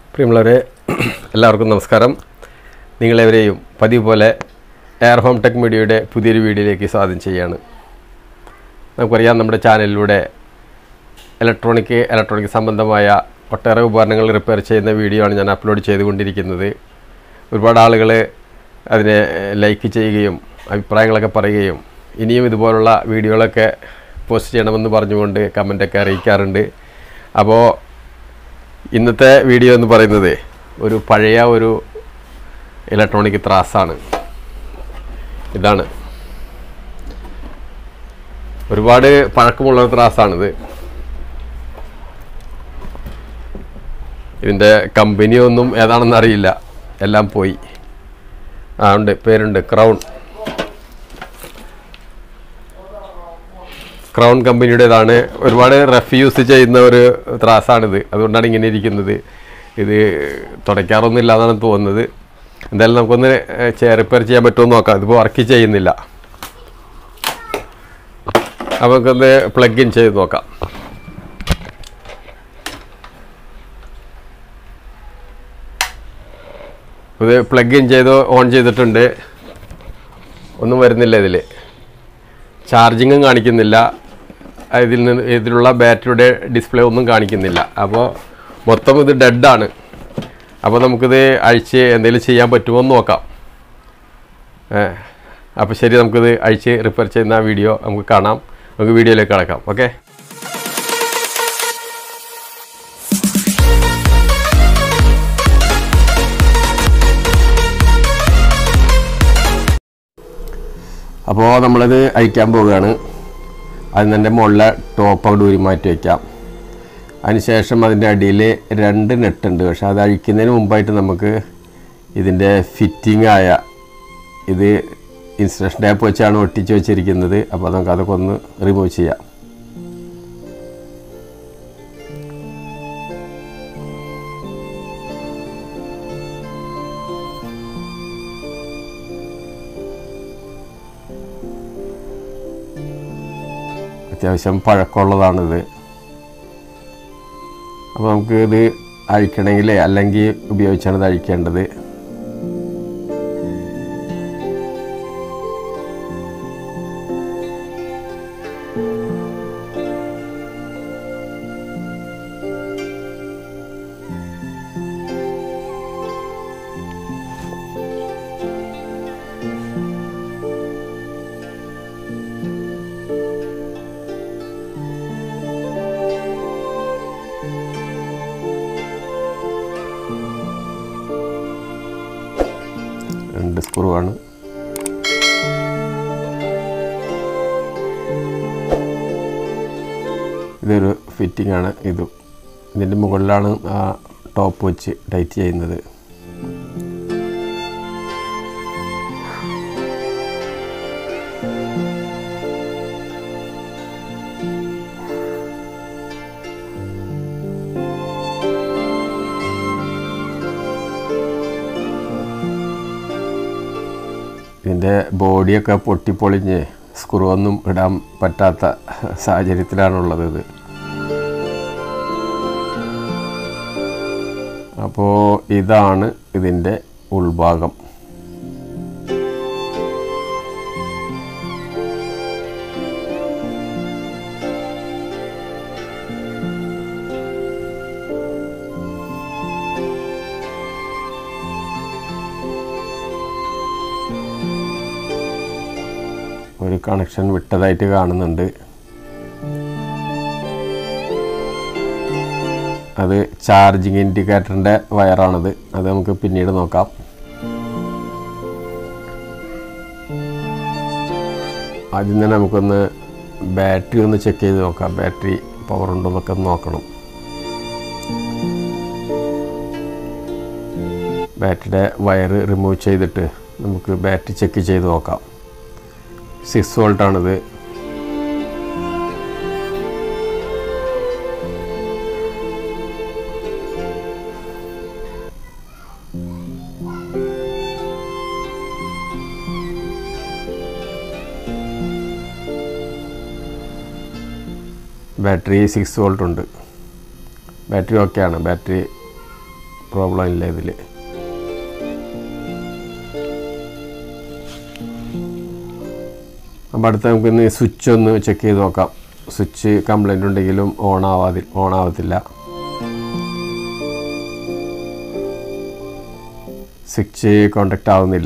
പ്രിയമുള്ളവരെ, എല്ലാവർക്കും നമസ്കാരം. നിങ്ങളെവരെയും പതിവ് പോലെ എയർ ഹോം ടെക് മീഡിയയുടെ പുതിയൊരു വീഡിയോയിലേക്ക് സ്വാഗതം ചെയ്യുകയാണ്. നമുക്കറിയാം, നമ്മുടെ ചാനലിലൂടെ ഇലക്ട്രോണിക് സംബന്ധമായ ഒട്ടേറെ ഉപകരണങ്ങൾ റിപ്പയർ ചെയ്യുന്ന വീഡിയോ ആണ് ഞാൻ അപ്ലോഡ് ചെയ്തുകൊണ്ടിരിക്കുന്നത്. ഒരുപാട് ആളുകൾ അതിനെ ലൈക്ക് ചെയ്യുകയും അഭിപ്രായങ്ങളൊക്കെ പറയുകയും ഇനിയും ഇതുപോലുള്ള വീഡിയോകളൊക്കെ പോസ്റ്റ് ചെയ്യണമെന്ന് പറഞ്ഞുകൊണ്ട് കമൻ്റൊക്കെ അറിയിക്കാറുണ്ട്. അപ്പോൾ ഇന്നത്തെ വീഡിയോ എന്ന് പറയുന്നത് ഒരു പഴയ ഇലക്ട്രോണിക് ത്രാസാണ്. ഇതാണ്, ഒരുപാട് പഴക്കമുള്ള ത്രാസാണിത്. ഇതിൻ്റെ കമ്പനിയൊന്നും ഏതാണെന്ന് അറിയില്ല, എല്ലാം പോയി. ഉണ്ട്, പേരുണ്ട്, ക്രൗൺ കമ്പനിയുടേതാണ്. ഒരുപാട് റെഫ്യൂസ് ചെയ്യുന്ന ഒരു ത്രാസാണിത്, അതുകൊണ്ടാണ് ഇങ്ങനെ ഇരിക്കുന്നത്. ഇത് തുടയ്ക്കാറൊന്നും ഇല്ലാന്നാണ് തോന്നുന്നത്. എന്തായാലും നമുക്കൊന്ന് റിപ്പയർ ചെയ്യാൻ പറ്റുമെന്ന് നോക്കാം. ഇതിപ്പോൾ വർക്ക് ചെയ്യുന്നില്ല, അപ്പോൾ നമുക്കൊന്ന് പ്ലഗ് ഇൻ ചെയ്ത് നോക്കാം. ഇത് പ്ലഗ് ഇൻ ചെയ്ത് ഓൺ ചെയ്തിട്ടുണ്ട്. ഒന്നും വരുന്നില്ല, ചാർജിങ്ങും കാണിക്കുന്നില്ല. ഇതിലുള്ള ബാറ്ററിയുടെ ഡിസ്പ്ലേ ഒന്നും കാണിക്കുന്നില്ല. അപ്പോൾ മൊത്തം ഇത് ഡെഡാണ്. അപ്പോൾ നമുക്കിത് അഴിച്ച് എന്തെങ്കിലും ചെയ്യാൻ പറ്റുമോ എന്ന് നോക്കാം. അപ്പോൾ ശരി, നമുക്കിത് അഴിച്ച് റിപ്പയർ ചെയ്യുന്ന വീഡിയോ നമുക്ക് കാണാം. നമുക്ക് വീഡിയോയിലേക്ക് കടക്കാം. ഓക്കെ, അപ്പോൾ നമ്മളിത് അഴിക്കാൻ പോവുകയാണ്. അതിന് തന്നെ മുകളിലെ ടോപ്പ് അവിടെ ഊരി മാറ്റി വയ്ക്കാം. അതിനുശേഷം അതിൻ്റെ അടിയിൽ 2 നെട്ടുണ്ട്. പക്ഷെ അത് അഴിക്കുന്നതിന് മുമ്പായിട്ട് നമുക്ക് ഇതിൻ്റെ ഫിറ്റിംഗായ ഇത് ഇൻസുലേഷൻ ടാപ്പ് വെച്ചാണ് ഒട്ടിച്ച് വെച്ചിരിക്കുന്നത്. അപ്പോൾ നമുക്ക് അതൊക്കെ ഒന്ന് റിമൂവ് ചെയ്യാം. അത്യാവശ്യം പഴക്കമുള്ളതാണിത്. അപ്പോൾ നമുക്ക് ഇത് അഴിക്കണമെങ്കിൽ അല്ലെങ്കിൽ ഉപയോഗിച്ചാണ് ഇത് അഴിക്കേണ്ടത്. സ്ക്രൂവാണ്. ഇതൊരു ഫിറ്റിംഗ് ആണ്. ഇതിൻ്റെ മുകളിലാണ് ആ ടോപ്പ് വെച്ച് ടൈറ്റ് ചെയ്യുന്നത്. ഇതിൻ്റെ ബോഡിയൊക്കെ പൊട്ടിപ്പൊളിഞ്ഞ് സ്ക്രൂ ഒന്നും ഇടാൻ പറ്റാത്ത സാഹചര്യത്തിലാണുള്ളത് ഇത്. അപ്പോൾ ഇതാണ് ഇതിൻ്റെ ഉൾഭാഗം. ഒരു കണക്ഷൻ വിട്ടതായിട്ട് കാണുന്നുണ്ട്. അത് ചാർജിങ് ഇൻഡിക്കേറ്ററിൻ്റെ വയറാണത്. അത് നമുക്ക് പിന്നീട് നോക്കാം. ആദ്യം തന്നെ നമുക്കൊന്ന് ബാറ്ററി ഒന്ന് ചെക്ക് ചെയ്ത് നോക്കാം. ബാറ്ററി പവർ ഉണ്ടോ എന്നൊക്കെ നോക്കണം. ബാറ്ററിയുടെ വയർ റിമൂവ് ചെയ്തിട്ട് നമുക്ക് ബാറ്ററി ചെക്ക് ചെയ്ത് നോക്കാം. 6 വോൾട്ടാണിത്. ബാറ്ററി 6 വോൾട്ട് ഉണ്ട്. ബാറ്ററി ഓക്കെയാണ്. ബാറ്ററി പ്രോബ്ലം ഇല്ല ഇതിൽ. അപ്പോൾ അടുത്ത നമുക്കിന്ന് സ്വിച്ച് ഒന്ന് ചെക്ക് ചെയ്ത് നോക്കാം. സ്വിച്ച് കംപ്ലൈൻ്റ് ഉണ്ടെങ്കിലും ഓണാവത്തില്ല. സ്വിച്ച് കോണ്ടാക്റ്റ് ആവുന്നില്ല.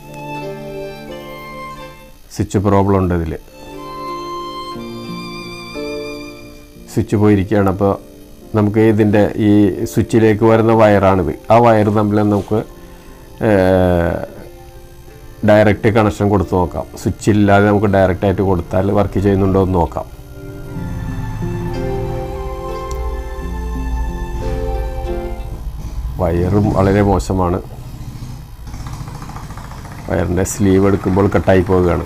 സ്വിച്ച് പ്രോബ്ലം ഉണ്ട് ഇതിൽ. സ്വിച്ച് പോയിരിക്കുകയാണ്. അപ്പോൾ നമുക്ക് ഇതിൻ്റെ ഈ സ്വിച്ചിലേക്ക് വരുന്ന വയറാണിത്. ആ വയർ തമ്മിൽ നമുക്ക് ഡയറക്റ്റ് കണക്ഷൻ കൊടുത്ത് നോക്കാം. സ്വിച്ച് ഇല്ലാതെ നമുക്ക് ഡയറക്റ്റായിട്ട് കൊടുത്താൽ വർക്ക് ചെയ്യുന്നുണ്ടോ എന്ന് നോക്കാം. വയറും വളരെ മോശമാണ്. വയറിൻ്റെ സ്ലീവ് എടുക്കുമ്പോൾ കട്ടായി പോവുകയാണ്.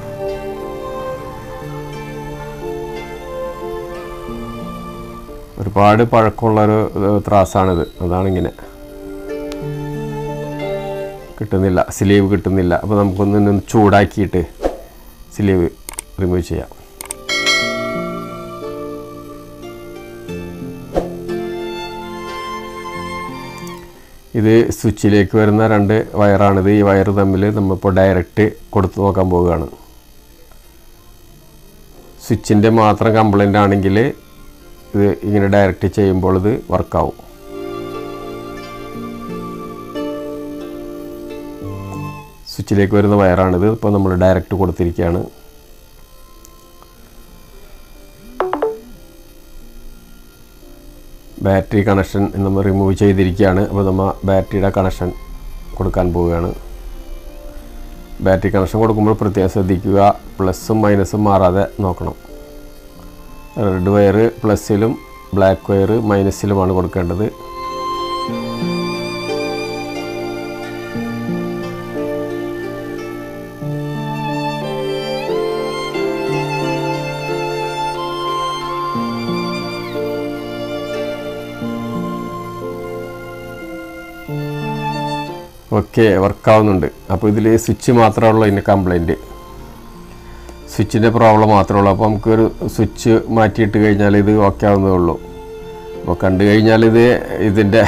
ഒരുപാട് പഴക്കമുള്ളൊരു ത്രാസാണിത്. അതാണിങ്ങനെ കിട്ടുന്നില്ല, സ്ലീവ് കിട്ടുന്നില്ല. അപ്പോൾ നമുക്കൊന്ന് ചൂടാക്കിയിട്ട് സ്ലീവ് റിമൂവ് ചെയ്യാം. ഇത് സ്വിച്ചിലേക്ക് വരുന്ന 2 വയറാണിത്. ഈ വയർ തമ്മിൽ നമ്മളിപ്പോൾ ഡയറക്റ്റ് കൊടുത്തു നോക്കാൻ പോവുകയാണ്. സ്വിച്ചിൻ്റെ മാത്രം കംപ്ലൈൻ്റ് ആണെങ്കിൽ ഇത് ഇങ്ങനെ ഡയറക്റ്റ് ചെയ്യുമ്പോൾ ഇത് വർക്കാവും. സ്വിച്ചിലേക്ക് വരുന്ന വയറാണിത്. ഇപ്പോൾ നമ്മൾ ഡയറക്റ്റ് കൊടുത്തിരിക്കുകയാണ്. ബാറ്ററി കണക്ഷൻ നമ്മൾ റിമൂവ് ചെയ്തിരിക്കുകയാണ്. അപ്പോൾ നമ്മൾ ബാറ്ററിയുടെ കണക്ഷൻ കൊടുക്കാൻ പോവുകയാണ്. ബാറ്ററി കണക്ഷൻ കൊടുക്കുമ്പോൾ പ്രത്യേകം ശ്രദ്ധിക്കുക, പ്ലസും മൈനസും മാറാതെ നോക്കണം. റെഡ് വയർ പ്ലസ്സിലും ബ്ലാക്ക് വയർ മൈനസിലുമാണ് കൊടുക്കേണ്ടത്. ഓക്കെ, വർക്കാവുന്നുണ്ട്. അപ്പോൾ ഇതിൽ സ്വിച്ച് മാത്രമേ ഉള്ളൂ ഇതിൻ്റെ കംപ്ലൈൻറ്റ്. സ്വിച്ചിൻ്റെ പ്രോബ്ലം മാത്രമേ ഉള്ളൂ. അപ്പോൾ നമുക്കൊരു സ്വിച്ച് മാറ്റിയിട്ട് കഴിഞ്ഞാൽ ഇത് ഓക്കെ ആവുന്നതേ ഉള്ളൂ. അപ്പോൾ കണ്ടു കഴിഞ്ഞാൽ ഇതിൻ്റെ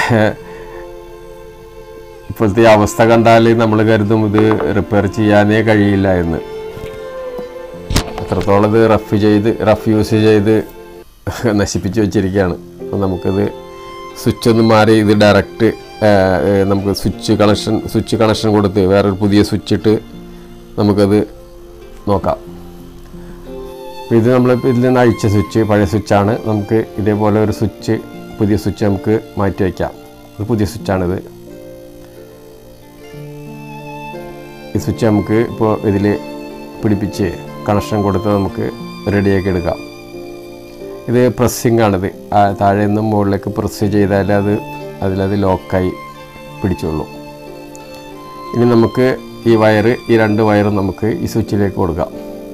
ഇപ്പോഴത്തെ അവസ്ഥ കണ്ടാൽ നമ്മൾ കരുതും ഇത് റിപ്പയർ ചെയ്യാനേ കഴിയില്ല എന്ന്. അത്രത്തോളം ഇത് റഫ് യൂസ് ചെയ്ത് നശിപ്പിച്ച് വെച്ചിരിക്കുകയാണ്. അപ്പോൾ നമുക്കിത് സ്വിച്ച് ഒന്ന് മാറി ഇത് ഡയറക്റ്റ് നമുക്ക് സ്വിച്ച് കണക്ഷൻ കൊടുത്ത് വേറൊരു പുതിയ സ്വിച്ച് ഇട്ട് നമുക്കത് നോക്കാം. ഇത് നമ്മളിപ്പോൾ ഇതിൽ നിന്ന് അഴിച്ച സ്വിച്ച് പഴയ സ്വിച്ചാണ്. നമുക്ക് ഇതേപോലെ ഒരു പുതിയ സ്വിച്ച് നമുക്ക് മാറ്റി വയ്ക്കാം. ഒരു പുതിയ സ്വിച്ചാണിത്. ഈ സ്വിച്ച് നമുക്ക് ഇപ്പോൾ ഇതിൽ പിടിപ്പിച്ച് കണക്ഷൻ കൊടുത്ത് നമുക്ക് റെഡിയാക്കി എടുക്കാം. ഇത് പ്രസ്സിങ് ആണിത്. താഴെ നിന്നും മുകളിലേക്ക് പ്രസ് ചെയ്താൽ അതിലത് ലോക്കായി പിടിച്ചുള്ളൂ. ഇനി നമുക്ക് ഈ 2 വയറും നമുക്ക് ഈ സ്വിച്ചിലേക്ക് കൊടുക്കാം.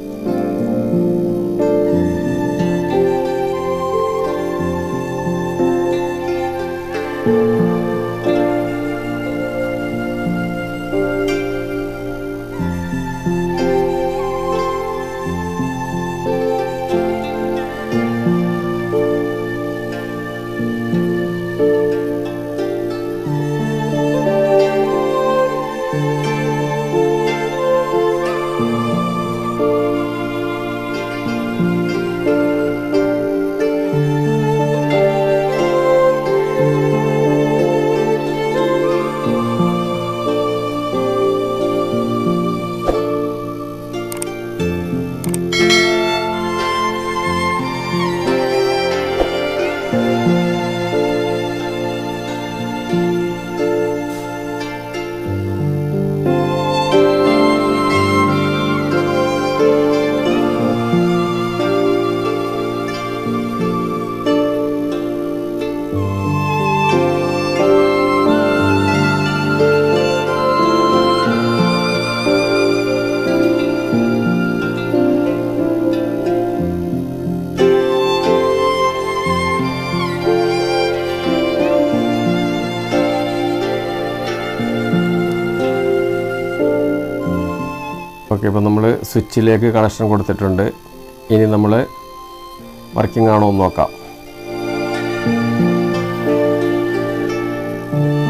ഓക്കെ, ഇപ്പോൾ നമ്മൾ സ്വിച്ചിലേക്ക് കണക്ഷൻ കൊടുത്തിട്ടുണ്ട്. ഇനി നമ്മൾ വർക്കിംഗ് ആണോ എന്ന് നോക്കാം.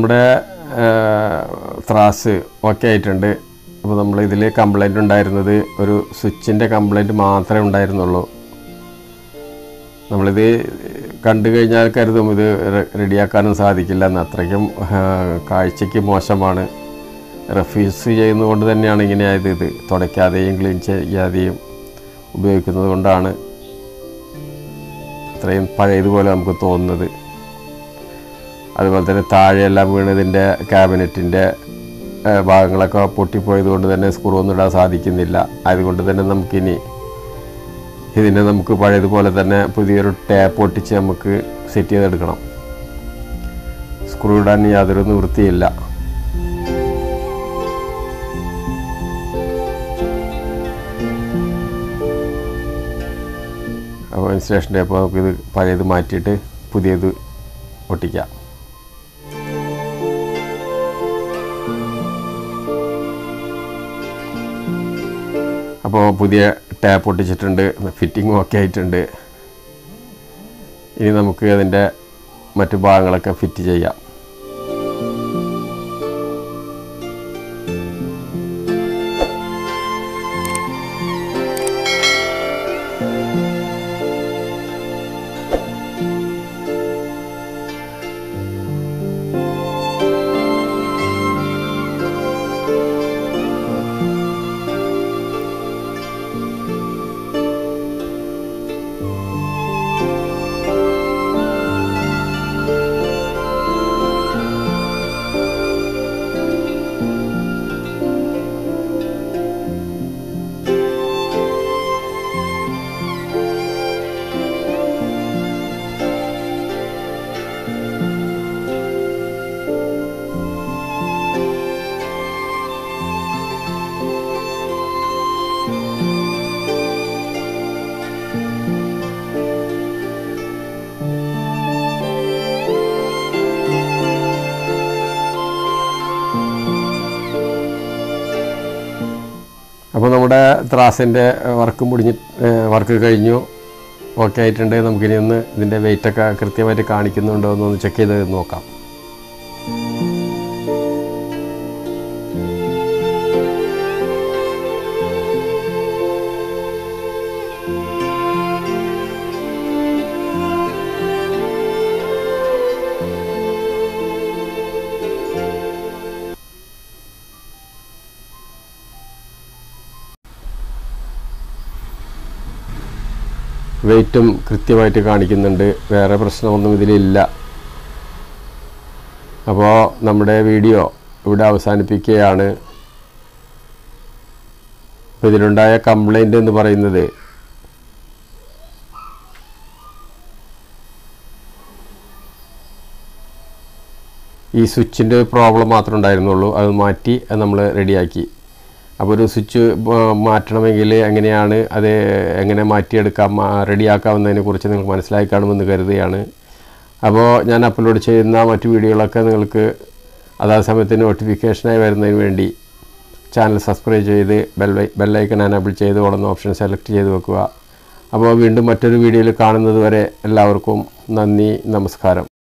നമ്മുടെ ത്രാസ് ഓക്കെ ആയിട്ടുണ്ട്. അപ്പോൾ നമ്മളിതിൽ കംപ്ലൈൻറ്റ് ഉണ്ടായിരുന്നത് ഒരു സ്വിച്ചിൻ്റെ കംപ്ലൈൻറ്റ് മാത്രമേ ഉണ്ടായിരുന്നുള്ളൂ. നമ്മളിത് കണ്ടു കഴിഞ്ഞാൽ കരുതും ഇത് റെഡിയാക്കാനും സാധിക്കില്ല എന്ന്. അത്രയ്ക്കും കാഴ്ചയ്ക്ക് മോശമാണ്. റഫ്യൂസ് ചെയ്യുന്നതുകൊണ്ട് തന്നെയാണ് ഇങ്ങനെയായത്. ഇത് തുടയ്ക്കാതെയും ക്ലീൻ ചെയ്യാതെയും ഉപയോഗിക്കുന്നത് കൊണ്ടാണ് ഇത്രയും പഴയതുപോലെ നമുക്ക് തോന്നുന്നത്. അതുപോലെ തന്നെ താഴെയെല്ലാം വീണതിൻ്റെ ക്യാബിനറ്റിൻ്റെ ഭാഗങ്ങളൊക്കെ പൊട്ടിപ്പോയത് കൊണ്ട് തന്നെ സ്ക്രൂ ഒന്നും ഇടാൻ സാധിക്കുന്നില്ല. അതുകൊണ്ട് തന്നെ നമുക്കിനി ഇതിനെ നമുക്ക് പഴയതുപോലെ തന്നെ പുതിയൊരു ടാപ്പ് ഒട്ടിച്ച് നമുക്ക് സെറ്റ് ചെയ്തെടുക്കണം. സ്ക്രൂ ഇടാൻ യാതൊരു നിവൃത്തിയില്ല. അപ്പോൾ ഇൻസ്റ്റലേഷൻ ടാപ്പ് നമുക്കിത് പഴയത് മാറ്റിയിട്ട് പുതിയത് ഒട്ടിക്കാം. അപ്പോൾ പുതിയ ടാപ്പ് ഒട്ടിച്ചിട്ടുണ്ട്, ഫിറ്റിംഗ് ഓക്കെ ആയിട്ടുണ്ട്. ഇനി നമുക്ക് അതിൻ്റെ മറ്റു ഭാഗങ്ങളൊക്കെ ഫിറ്റ് ചെയ്യാം. അപ്പോൾ നമ്മുടെ ത്രാസിൻ്റെ വർക്ക് കഴിഞ്ഞു, ഓക്കെ ആയിട്ടുണ്ട്. നമുക്കിനി ഒന്ന് ഇതിൻ്റെ വെയിറ്റൊക്കെ കൃത്യമായിട്ട് കാണിക്കുന്നുണ്ടോ എന്നൊന്ന് ചെക്ക് ചെയ്ത് നോക്കാം. വെയിറ്റും കൃത്യമായിട്ട് കാണിക്കുന്നുണ്ട്, വേറെ പ്രശ്നമൊന്നും ഇതിലില്ല. അപ്പോൾ നമ്മുടെ വീഡിയോ ഇവിടെ അവസാനിപ്പിക്കുകയാണ്. അപ്പോൾ ഇതിലുണ്ടായ കംപ്ലൈൻറ്റ് എന്ന് പറയുന്നത് ഈ സ്വിച്ചിൻ്റെ പ്രോബ്ലം മാത്രമേ ഉണ്ടായിരുന്നുള്ളൂ. അത് മാറ്റി നമ്മൾ റെഡിയാക്കി. അപ്പോൾ ഒരു സ്വിച്ച് മാറ്റണമെങ്കിൽ എങ്ങനെയാണ് അത് എങ്ങനെ മാറ്റിയെടുക്കാം, റെഡിയാക്കാവുന്നതിനെ കുറിച്ച് നിങ്ങൾക്ക് മനസ്സിലായി കാണുമെന്ന് കരുതുകയാണ്. അപ്പോൾ ഞാൻ അപ്ലോഡ് ചെയ്യുന്ന മറ്റു വീഡിയോകളൊക്കെ നിങ്ങൾക്ക് അതാത് സമയത്ത് നോട്ടിഫിക്കേഷനായി വരുന്നതിന് വേണ്ടി ചാനൽ സബ്സ്ക്രൈബ് ചെയ്ത് ബെല്ലൈക്കൺ എനേബിൾ ചെയ്ത് ഓടുന്ന ഓപ്ഷൻ സെലക്ട് ചെയ്ത് വെക്കുക. അപ്പോൾ വീണ്ടും മറ്റൊരു വീഡിയോയിൽ കാണുന്നത് വരെ എല്ലാവർക്കും നന്ദി, നമസ്കാരം.